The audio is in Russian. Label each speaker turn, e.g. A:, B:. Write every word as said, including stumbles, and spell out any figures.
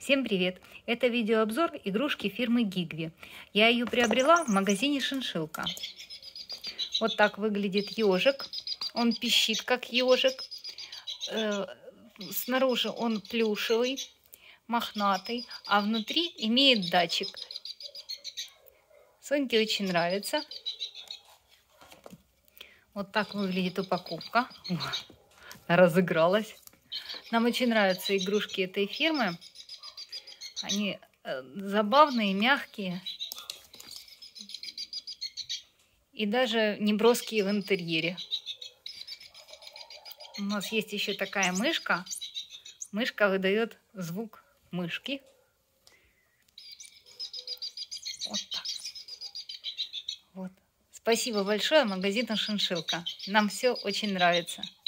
A: Всем привет! Это видеообзор игрушки фирмы Гигви. Я ее приобрела в магазине Шиншилка. Вот так выглядит ежик. Он пищит как ежик. Снаружи он плюшевый, мохнатый, а внутри имеет датчик. Соньке очень нравится. Вот так выглядит упаковка. Разыгралась. Нам очень нравятся игрушки этой фирмы. Они забавные, мягкие и даже не броские в интерьере. У нас есть еще такая мышка. Мышка выдает звук мышки. Вот так. Вот. Спасибо большое магазину Шиншилка. Нам все очень нравится.